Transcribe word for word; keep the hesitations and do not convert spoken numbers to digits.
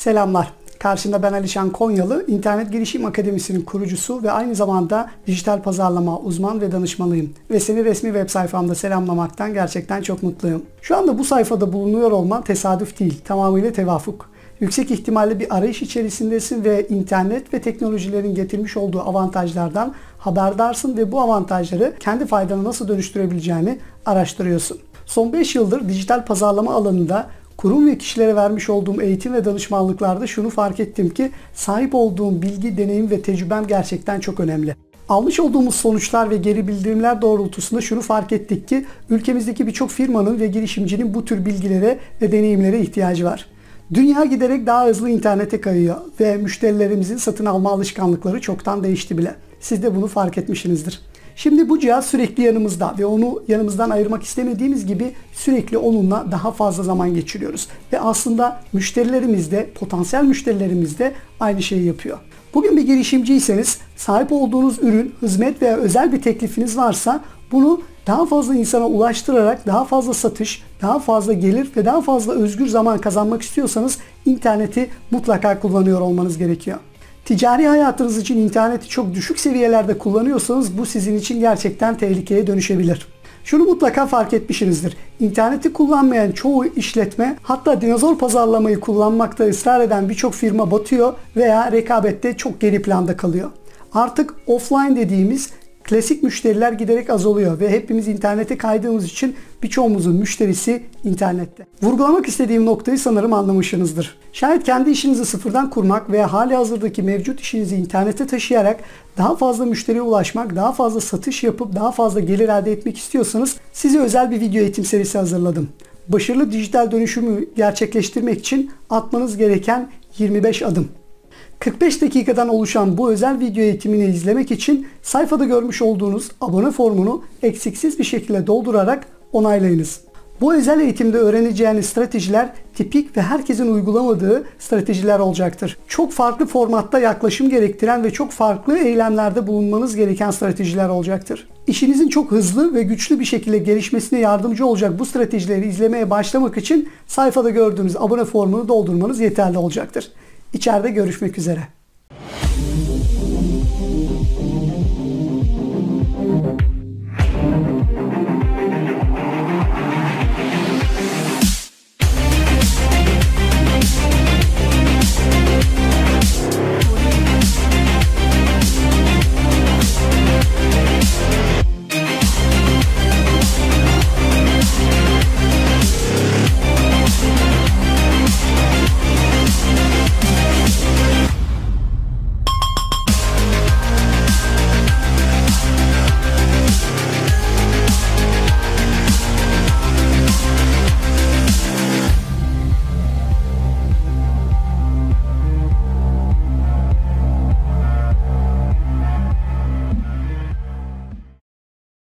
Selamlar. Karşında ben Alişan Konyalı, İnternet Girişim Akademisi'nin kurucusu ve aynı zamanda dijital pazarlama uzman ve danışmanıyım. Ve seni resmi web sayfamda selamlamaktan gerçekten çok mutluyum. Şu anda bu sayfada bulunuyor olman tesadüf değil, tamamıyla tevafuk. Yüksek ihtimalle bir arayış içerisindesin ve internet ve teknolojilerin getirmiş olduğu avantajlardan haberdarsın ve bu avantajları kendi faydana nasıl dönüştürebileceğini araştırıyorsun. Son beş yıldır dijital pazarlama alanında kurum ve kişilere vermiş olduğum eğitim ve danışmanlıklarda şunu fark ettim ki sahip olduğum bilgi, deneyim ve tecrübem gerçekten çok önemli. Almış olduğumuz sonuçlar ve geri bildirimler doğrultusunda şunu fark ettik ki ülkemizdeki birçok firmanın ve girişimcinin bu tür bilgilere ve deneyimlere ihtiyacı var. Dünya giderek daha hızlı internete kayıyor ve müşterilerimizin satın alma alışkanlıkları çoktan değişti bile. Siz de bunu fark etmişsinizdir. Şimdi bu cihaz sürekli yanımızda ve onu yanımızdan ayırmak istemediğimiz gibi sürekli onunla daha fazla zaman geçiriyoruz. Ve aslında müşterilerimiz de, potansiyel müşterilerimiz de aynı şeyi yapıyor. Bugün bir girişimciyseniz, sahip olduğunuz ürün, hizmet veya özel bir teklifiniz varsa bunu daha fazla insana ulaştırarak daha fazla satış, daha fazla gelir ve daha fazla özgür zaman kazanmak istiyorsanız interneti mutlaka kullanıyor olmanız gerekiyor. Ticari hayatınız için interneti çok düşük seviyelerde kullanıyorsanız bu sizin için gerçekten tehlikeye dönüşebilir. Şunu mutlaka fark etmişsinizdir. İnterneti kullanmayan çoğu işletme, hatta dinozor pazarlamayı kullanmakta ısrar eden birçok firma batıyor veya rekabette çok geri planda kalıyor. Artık offline dediğimiz klasik müşteriler giderek azalıyor ve hepimiz internete kaydığımız için birçoğumuzun müşterisi internette. Vurgulamak istediğim noktayı sanırım anlamışsınızdır. Şayet kendi işinizi sıfırdan kurmak veya hali hazırdaki mevcut işinizi internete taşıyarak daha fazla müşteriye ulaşmak, daha fazla satış yapıp daha fazla gelir elde etmek istiyorsanız size özel bir video eğitim serisi hazırladım. Başarılı dijital dönüşümü gerçekleştirmek için atmanız gereken yirmi beş adım. kırk beş dakikadan oluşan bu özel video eğitimini izlemek için sayfada görmüş olduğunuz abone formunu eksiksiz bir şekilde doldurarak onaylayınız. Bu özel eğitimde öğreneceğiniz stratejiler tipik ve herkesin uygulamadığı stratejiler olacaktır. Çok farklı formatta yaklaşım gerektiren ve çok farklı eylemlerde bulunmanız gereken stratejiler olacaktır. İşinizin çok hızlı ve güçlü bir şekilde gelişmesine yardımcı olacak bu stratejileri izlemeye başlamak için sayfada gördüğünüz abone formunu doldurmanız yeterli olacaktır. İçeride görüşmek üzere.